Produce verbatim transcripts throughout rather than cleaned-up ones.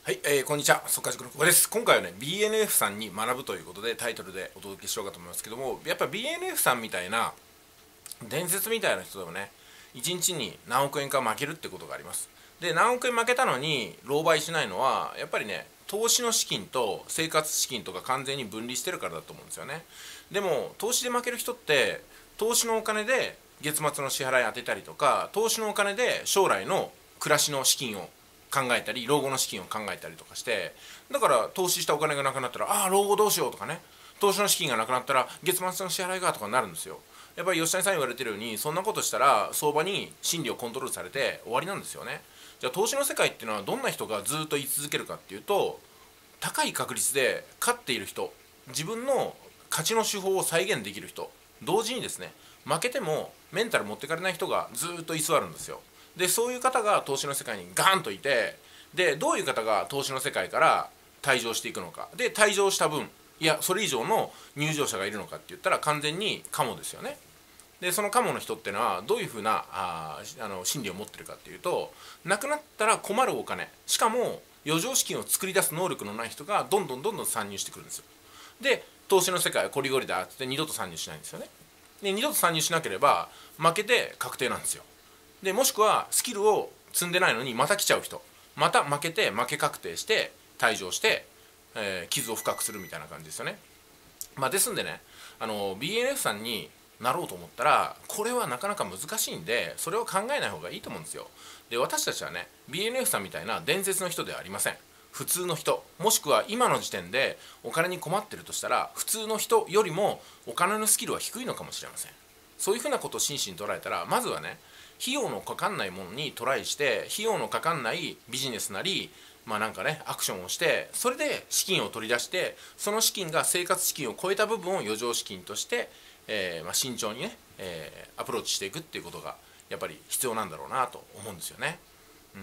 はい、えー、こんにちは、速稼塾の久保です。今回はね、ビーエヌエフ さんに学ぶということでタイトルでお届けしようかと思いますけども、やっぱ ビーエヌエフ さんみたいな伝説みたいな人でもね、いちにちに何億円か負けるってことがあります。で、何億円負けたのに狼狽しないのは、やっぱりね、投資の資金と生活資金とか完全に分離してるからだと思うんですよね。でも、投資で負ける人って、投資のお金で月末の支払い当てたりとか、投資のお金で将来の暮らしの資金を考えたり、老後の資金を考えたりとかして、だから投資したお金がなくなったら、ああ老後どうしようとかね、投資の資金がなくなったら月末の支払いがとかになるんですよ。やっぱり吉谷さん言われてるように、そんなことしたら相場に心理をコントロールされて終わりなんですよね。じゃあ投資の世界っていうのはどんな人がずっと居続けるかっていうと、高い確率で勝っている人、自分の勝ちの手法を再現できる人、同時にですね、負けてもメンタル持ってかれない人がずっと居座るんですよ。でそういう方が投資の世界にガーンといて、でどういう方が投資の世界から退場していくのか、で退場した分、いやそれ以上の入場者がいるのかって言ったら完全にカモですよね。でそのカモの人っていうのはどういうふうなああの心理を持ってるかっていうと、なくなったら困るお金、しかも余剰資金を作り出す能力のない人がどんどんどんどん参入してくるんですよ。で投資の世界はこりごりだって二度と参入しないんですよね。で二度と参入しなければ負けて確定なんですよ。でもしくはスキルを積んでないのにまた来ちゃう人、また負けて負け確定して退場して、えー、傷を深くするみたいな感じですよね。まあ、ですんでね、あの ビーエヌエフ さんになろうと思ったらこれはなかなか難しいんで、それを考えない方がいいと思うんですよ。で私たちはね ビーエヌエフ さんみたいな伝説の人ではありません。普通の人、もしくは今の時点でお金に困ってるとしたら普通の人よりもお金のスキルは低いのかもしれません。そういうふうなことを真摯に捉えたら、まずはね、費用のかかんないものにトライして、費用のかかんないビジネスなり、まあなんかね、アクションをして、それで資金を取り出して、その資金が生活資金を超えた部分を余剰資金として、えー、まあ慎重にね、えー、アプローチしていくっていうことがやっぱり必要なんだろうなと思うんですよね。うん、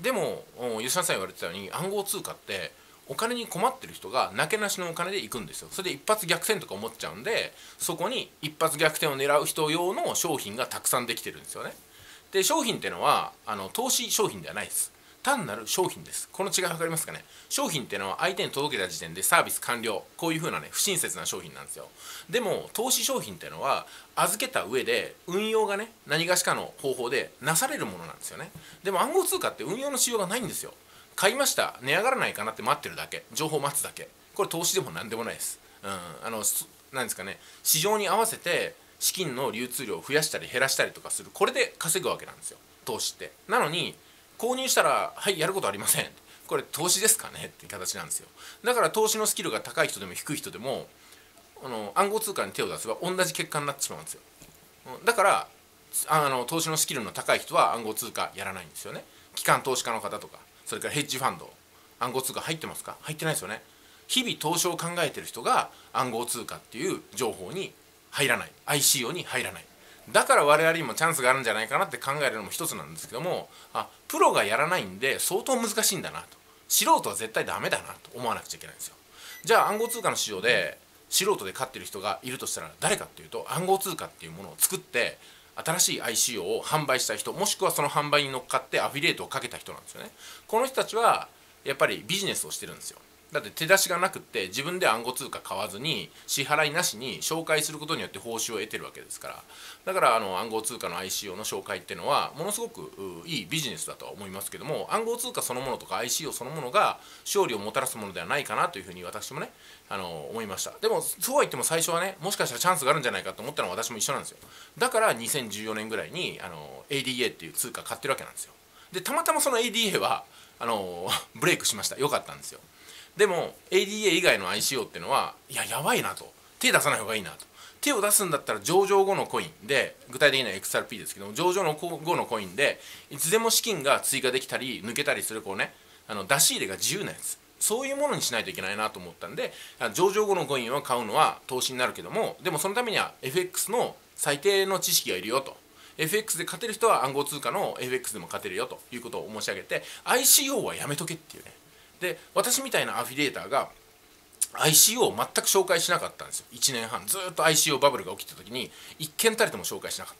でも吉田さん言われてたように、暗号通貨ってお金に困ってる人がなけなしのお金で行くんですよ。それで一発逆転とか思っちゃうんで、そこに一発逆転を狙う人用の商品がたくさんできてるんですよね。で商品っていうのはあの投資商品ではないです。単なる商品です。この違い分かりますかね。商品っていうのは相手に届けた時点でサービス完了、こういう風なね不親切な商品なんですよ。でも投資商品っていうのは預けた上で運用がね何がしかの方法でなされるものなんですよね。でも暗号通貨って運用のしようがないんですよ。買いました、値上がらないかなって待ってるだけ、情報待つだけ、これ投資でも何でもないです。うん、あのなんですかね、市場に合わせて資金の流通量を増やしたり減らしたりとかする、これで稼ぐわけなんですよ、投資って。なのに購入したらはいやることありません、これ投資ですかねっていう形なんですよ。だから投資のスキルが高い人でも低い人でもあの暗号通貨に手を出せば同じ結果になってしまうんですよ。だからあの投資のスキルの高い人は暗号通貨やらないんですよね。機関投資家の方とか、それからヘッジファンド、暗号通貨入ってますか？入ってないですよね。日々投資を考えてる人が暗号通貨っていう情報に入らない、 アイシーオー に入らない。だから我々にもチャンスがあるんじゃないかなって考えるのも一つなんですけども、あプロがやらないんで相当難しいんだなと、素人は絶対ダメだなと思わなくちゃいけないんですよ。じゃあ暗号通貨の市場で素人で勝ってる人がいるとしたら誰かっていうと、暗号通貨っていうものを作って新しい アイシーオー を販売した人、もしくはその販売に乗っかってアフィリエイトをかけた人なんですよね。この人たちはやっぱりビジネスをしてるんですよ。だって手出しがなくって自分で暗号通貨買わずに支払いなしに紹介することによって報酬を得てるわけですから、だからあの暗号通貨の アイシーオー の紹介っていうのはものすごくいいビジネスだとは思いますけども、暗号通貨そのものとか アイシーオー そのものが勝利をもたらすものではないかなというふうに私もねあの思いました。でもそうは言っても最初はね、もしかしたらチャンスがあるんじゃないかと思ったのは私も一緒なんですよ。だからにせんじゅうよねんぐらいにあの エーディーエー っていう通貨買ってるわけなんですよ。でたまたまその エーディーエー はあのブレイクしました。良かったんですよ。でも エーディーエー 以外の アイシーオー っていうのはいややばいなと、手出さない方がいいなと、手を出すんだったら上場後のコインで、具体的には エックスアールピー ですけども、上場の後のコインでいつでも資金が追加できたり抜けたりするこうね、あの出し入れが自由なやつ、そういうものにしないといけないなと思ったんで、上場後のコインを買うのは投資になるけども、でもそのためには エフエックス の最低の知識がいるよと、 エフエックス で勝てる人は暗号通貨の エフエックス でも勝てるよということを申し上げて、 アイシーオー はやめとけっていうね。で私みたいなアフィリエーターが アイシーオー を全く紹介しなかったんですよ。いちねんはんずっと アイシーオー バブルが起きた時に一件たりとも紹介しなかった。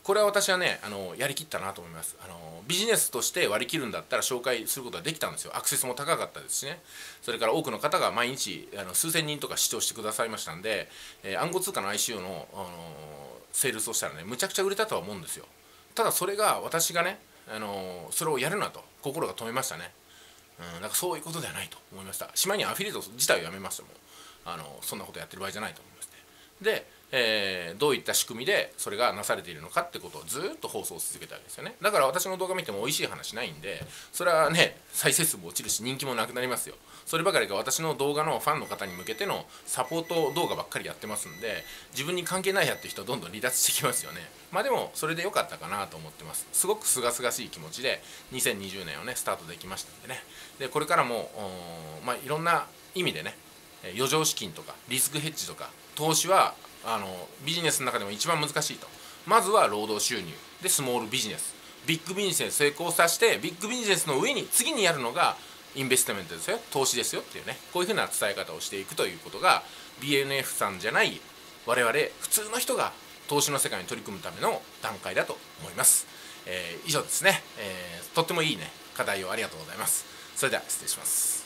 これは私はねあのやりきったなと思います。あのビジネスとして割り切るんだったら紹介することができたんですよ。アクセスも高かったですしね。それから多くの方が毎日あの数千人とか視聴してくださいましたんで、えー、暗号通貨の アイシーオー の、あのーセールスをしたらねむちゃくちゃ売れたとは思うんですよ。ただそれが私がね、あのーそれをやるなと心が止めましたね。うん、なんかそういうことではないと思いました。しまいにアフィリエイト自体をやめましたもん。あのそんなことやってる場合じゃないと思いますね。で、えーどういった仕組みでそれがなされているのかってことをずっと放送を続けたわけですよね。だから私の動画見ても美味しい話ないんで、それはね再生数も落ちるし人気もなくなりますよ。そればかりが私の動画のファンの方に向けてのサポート動画ばっかりやってますんで、自分に関係ないやってる人はどんどん離脱してきますよね。まあでもそれで良かったかなと思ってます。すごく清々しい気持ちでにせんにじゅうねんをねスタートできましたんでね。でこれからもまあいろんな意味でね、余剰資金とかリスクヘッジとか投資はあのビジネスの中でも一番難しいと。まずは労働収入でスモールビジネス、ビッグビジネスに成功させて、ビッグビジネスの上に次にやるのがインベストメントですよ、投資ですよっていうね、こういうふうな伝え方をしていくということが ビーエヌエフ さんじゃない我々普通の人が投資の世界に取り組むための段階だと思います。えー、以上ですね、えー、とってもいいね課題をありがとうございます。それでは失礼します。